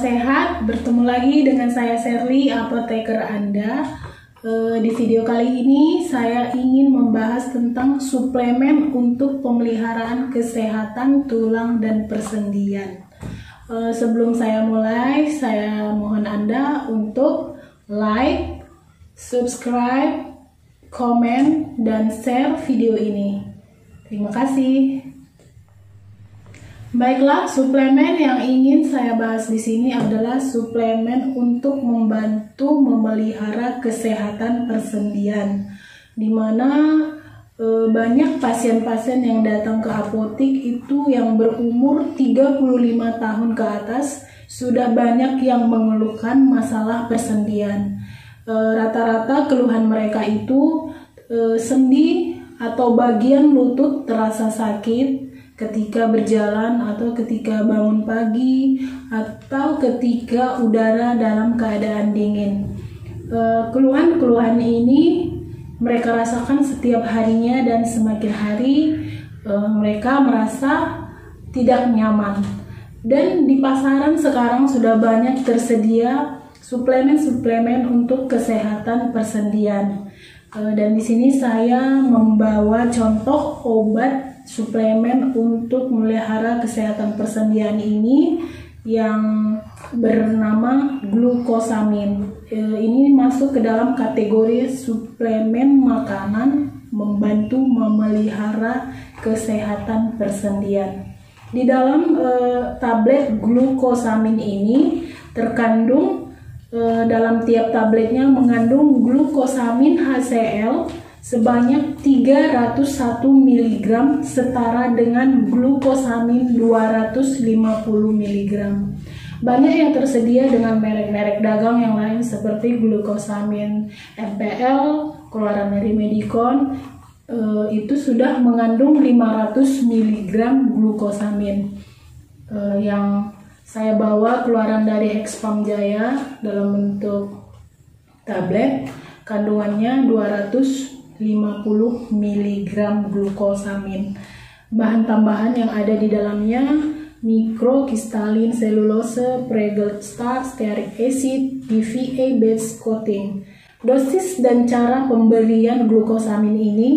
sehat, bertemu lagi dengan saya Sherly, apoteker Anda. Di video kali ini saya ingin membahas tentang suplemen untuk pemeliharaan kesehatan tulang dan persendian. Sebelum saya mulai, saya mohon Anda untuk like, subscribe, komen, dan share video ini. Terima kasih. Baiklah, suplemen yang ingin saya bahas di sini adalah suplemen untuk membantu memelihara kesehatan persendian, di mana banyak pasien-pasien yang datang ke apotik itu yang berumur 35 tahun ke atas sudah banyak yang mengeluhkan masalah persendian. Rata-rata keluhan mereka itu sendi atau bagian lutut terasa sakit ketika berjalan atau ketika bangun pagi atau ketika udara dalam keadaan dingin. Keluhan-keluhan ini mereka rasakan setiap harinya dan semakin hari mereka merasa tidak nyaman. Dan di pasaran sekarang sudah banyak tersedia suplemen-suplemen untuk kesehatan persendian. Dan di sini saya membawa contoh obat suplemen untuk memelihara kesehatan persendian ini yang bernama glukosamin. Ini masuk ke dalam kategori suplemen makanan membantu memelihara kesehatan persendian. Di dalam tablet glukosamin ini terkandung dalam tiap tabletnya mengandung glukosamin HCl sebanyak 301 mg setara dengan glukosamin 250 mg. Banyak yang tersedia dengan merek-merek dagang yang lain seperti glukosamin MPL, keluaran dari Medicon, itu sudah mengandung 500 mg glukosamin. Yang saya bawa keluaran dari Expam Jaya dalam bentuk tablet, kandungannya 250 mg glukosamin. Bahan tambahan yang ada di dalamnya mikrokristalin selulose, pregel starch, stearic acid, PVA base coating. Dosis dan cara pemberian glukosamin ini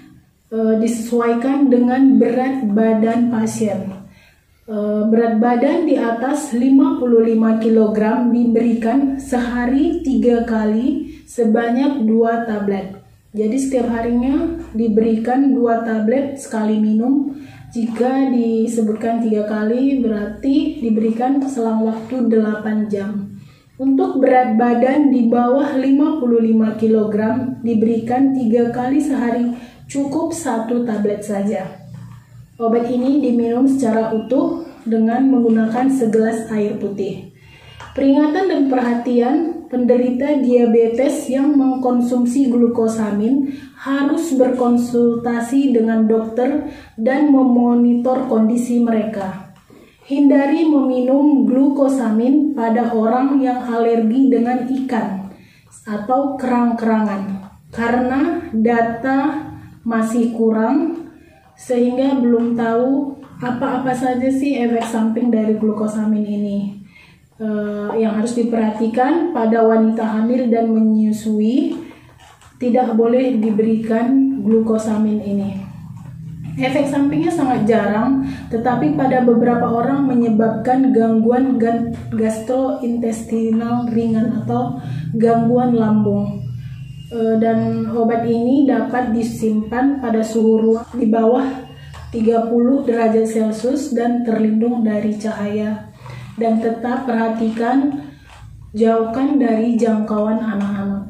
disesuaikan dengan berat badan pasien. Berat badan di atas 55 kg diberikan sehari 3 kali sebanyak 2 tablet. Jadi setiap harinya diberikan 2 tablet sekali minum. Jika disebutkan 3 kali berarti diberikan selang waktu 8 jam. Untuk berat badan di bawah 55 kg diberikan 3 kali sehari, cukup 1 tablet saja. Obat ini diminum secara utuh dengan menggunakan segelas air putih. Peringatan dan perhatian, penderita diabetes yang mengkonsumsi glukosamin harus berkonsultasi dengan dokter dan memonitor kondisi mereka. Hindari meminum glukosamin pada orang yang alergi dengan ikan atau kerang-kerangan karena data masih kurang sehingga belum tahu apa-apa saja sih efek samping dari glukosamin ini. Yang harus diperhatikan pada wanita hamil dan menyusui tidak boleh diberikan glukosamin ini. Efek sampingnya sangat jarang, tetapi pada beberapa orang menyebabkan gangguan gastrointestinal ringan atau gangguan lambung. Dan obat ini dapat disimpan pada suhu ruang di bawah 30 derajat Celcius dan terlindung dari cahaya. Dan tetap perhatikan, jauhkan dari jangkauan anak-anak.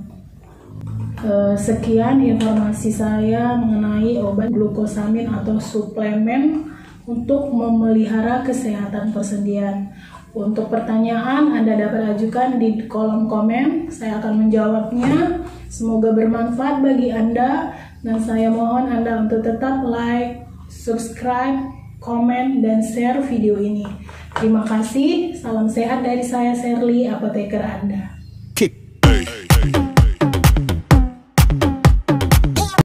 Sekian informasi saya mengenai obat glukosamin atau suplemen untuk memelihara kesehatan persendian. Untuk pertanyaan Anda dapat ajukan di kolom komen, saya akan menjawabnya. Semoga bermanfaat bagi Anda dan saya mohon Anda untuk tetap like, subscribe, komen, dan share video ini. Terima kasih, salam sehat dari saya Sherly, apoteker Anda.